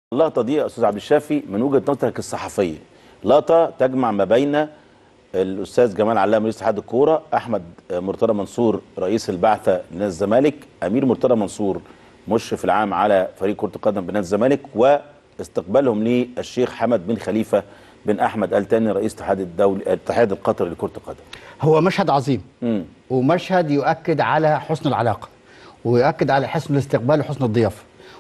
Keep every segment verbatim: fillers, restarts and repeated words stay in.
اللقطة دي يا أستاذ عبد الشافي من وجهة نظرك الصحفية لقطة تجمع ما بين الأستاذ جمال علام رئيس اتحاد الكورة، أحمد مرتضى منصور رئيس البعثة لنادي الزمالك، أمير مرتضى منصور مشرف العام على فريق كرة القدم بنادي الزمالك، واستقبالهم للشيخ حمد بن خليفة بن أحمد آل ثاني رئيس الاتحاد الدولي الاتحاد القطري لكرة القدم. هو مشهد عظيم م. ومشهد يؤكد على حسن العلاقة ويؤكد على حسن الاستقبال وحسن الضيافة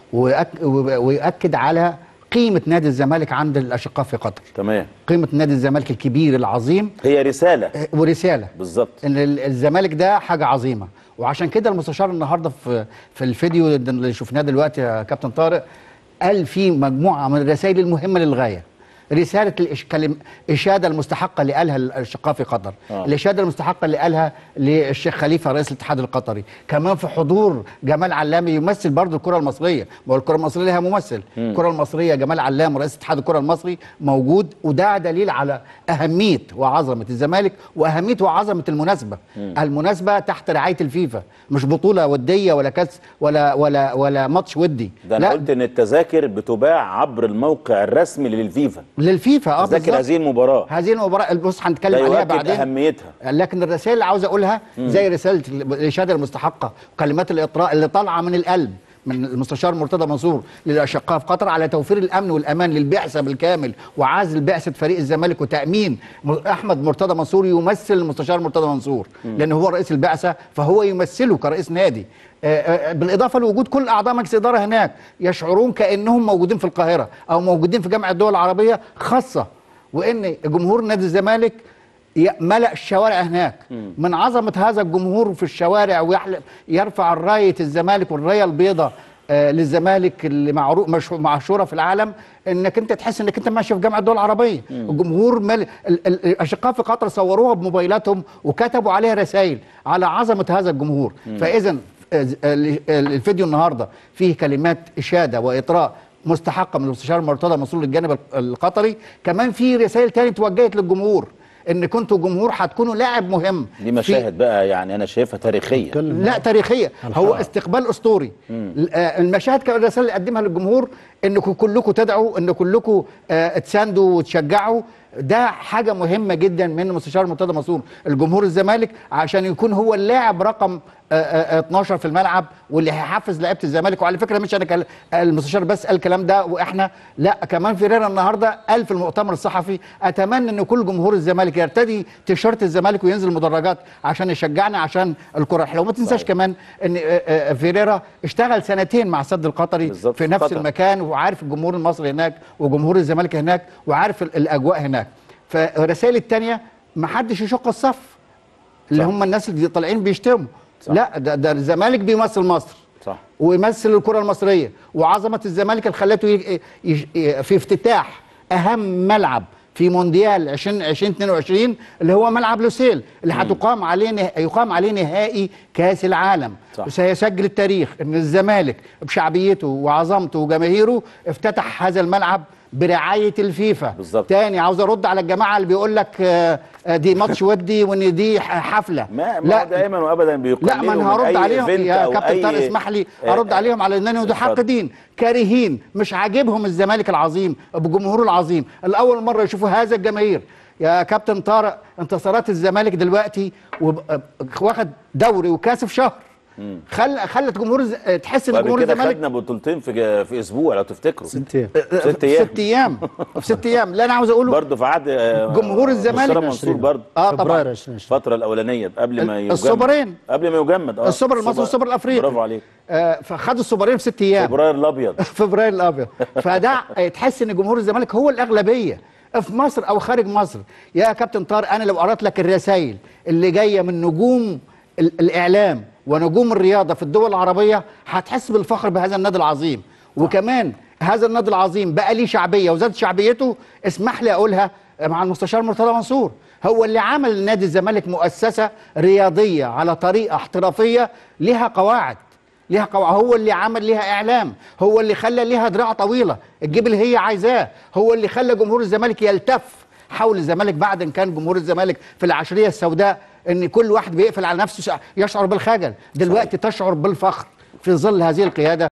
ويؤكد على قيمة نادي الزمالك عند الأشقاء في قطر. تمام. قيمة نادي الزمالك الكبير العظيم هي رسالة ورسالة بالظبط ان الزمالك ده حاجة عظيمة، وعشان كده المستشار النهارده في في الفيديو اللي شفناه دلوقتي يا كابتن طارق قال فيه مجموعة من الرسائل المهمة للغاية. رسالة الإشادة المستحقة اللي قالها الأشقاء في قطر، آه. الإشادة المستحقة اللي قالها للشيخ خليفة رئيس الاتحاد القطري، كمان في حضور جمال علام يمثل برضه الكرة المصرية، ما هو الكرة المصرية لها ممثل، م. الكرة المصرية جمال علام رئيس اتحاد الكرة المصري موجود، وده دليل على أهمية وعظمة الزمالك وأهمية وعظمة المناسبة. م. المناسبة تحت رعاية الفيفا، مش بطولة ودية ولا كاس ولا ولا ولا ماتش ودي. ده أنا قلت إن التذاكر بتباع عبر الموقع الرسمي للفيفا. للفيفا اه تذاكر هذه المباراه هذه المباراه بص هنتكلم عليها بعدين اهميتها، لكن الرسائل اللي عاوز اقولها مم. زي رساله الاشاده المستحقه وكلمات الاطراء اللي طالعه من القلب من المستشار مرتضى منصور للاشقاء في قطر على توفير الامن والامان للبعثه بالكامل وعزل بعثه فريق الزمالك وتامين. احمد مرتضى منصور يمثل المستشار مرتضى منصور لان هو رئيس البعثه، فهو يمثله كرئيس نادي، بالاضافه لوجود كل اعضاء مجلس الاداره هناك يشعرون كانهم موجودين في القاهره او موجودين في جامعه الدول العربيه خاصه، وان جمهور نادي الزمالك ملأ الشوارع هناك. م. من عظمه هذا الجمهور في الشوارع ويحلق يرفع رايه الزمالك والرايه البيضاء آه للزمالك اللي معروف مشهوره في العالم، انك انت تحس انك انت ماشي في جامعه الدول العربيه. م. الجمهور مل... الاشقاء في قطر صوروها بموبايلاتهم وكتبوا عليها رسائل على عظمه هذا الجمهور. م. فاذا الفيديو النهارده فيه كلمات اشاده واطراء مستحقه من المستشار مرتضى منصور للجانب القطري، كمان في رسائل ثانيه توجهت للجمهور ان كنتوا جمهور هتكونوا لاعب مهم. دي مشاهد بقى يعني انا شايفها تاريخيه. لا تاريخيه، هو استقبال اسطوري. مم. المشاهد كمان الرسائل اللي قدمها للجمهور انكم كلكم تدعوا، ان كلكم اه تساندوا وتشجعوا، ده حاجه مهمه جدا من المستشار مرتضى منصور الجمهور الزمالك عشان يكون هو اللاعب رقم اتناشر في الملعب واللي هيحفز لعيبه الزمالك. وعلى فكره مش انا المستشار بس قال الكلام ده واحنا لا، كمان فيريرا النهارده قال في المؤتمر الصحفي اتمنى ان كل جمهور الزمالك يرتدي تيشيرت الزمالك وينزل المدرجات عشان يشجعنا عشان الكره الحلوه. وما تنساش كمان ان فيريرا اشتغل سنتين مع السد القطري في نفس قطر. المكان، وعارف الجمهور المصري هناك وجمهور الزمالك هناك وعارف الاجواء هناك. فالرسائل الثانيه ما حدش يشق الصف اللي هم الناس اللي طالعين بيشتموا. صح. لا ده, ده الزمالك بيمثل مصر، صح، ويمثل الكره المصريه وعظمه الزمالك اللي خلته في افتتاح اهم ملعب في مونديال ألفين واثنين وعشرين اللي هو ملعب لوسيل اللي هتقام عليه يقام عليه نهائي كاس العالم. صح. وسيسجل التاريخ ان الزمالك بشعبيته وعظمته وجماهيره افتتح هذا الملعب برعايه الفيفا. بالظبط. تاني عاوز ارد على الجماعه اللي بيقول لك دي ماتش ودي وان دي حفله. ما لا دايما وابدا بيقولوا لا، ما انا هرد عليهم يا كابتن طارق، اسمح لي ارد عليهم على اننا متحقدين كارهين مش عاجبهم الزمالك العظيم بجمهوره العظيم. الاول مره يشوفوا هذا الجماهير يا كابتن طارق. انتصارات الزمالك دلوقتي واخد دوري وكاس في شهر، خل خلت جمهور تحس ان جمهور الزمالك خدنا بطولتين في في اسبوع لو تفتكروا. ست ايام ست ايام ست ايام في ست ايام. لا انا عاوز اقوله برضه في عهد جمهور الزمالك منصور برضه اه طبعا الفتره الاولانيه قبل ما يجمد السوبرين قبل ما يجمد اه السوبر المصري والسوبر الافريقي. برافو عليك. آه فخدوا السوبرين في ست ايام. فبراير الابيض فبراير الابيض فده تحس ان جمهور الزمالك هو الاغلبيه في مصر او خارج مصر. يا كابتن طارق انا لو قرأت لك الرسائل اللي جايه من نجوم الاعلام ونجوم الرياضه في الدول العربيه هتحس بالفخر بهذا النادي العظيم. وكمان هذا النادي العظيم بقى ليه شعبيه وزاد شعبيته. اسمح لي اقولها مع المستشار مرتضى منصور، هو اللي عمل نادي الزمالك مؤسسه رياضيه على طريقه احترافيه لها قواعد ليها قواعد. هو اللي عمل ليها اعلام، هو اللي خلى ليها دراع طويله تجيب اللي هي عايزاه، هو اللي خلى جمهور الزمالك يلتف حول الزمالك بعد ان كان جمهور الزمالك في العشريه السوداء ان كل واحد بيقفل على نفسه يشعر بالخجل. دلوقتي تشعر بالفخر في ظل هذه القياده.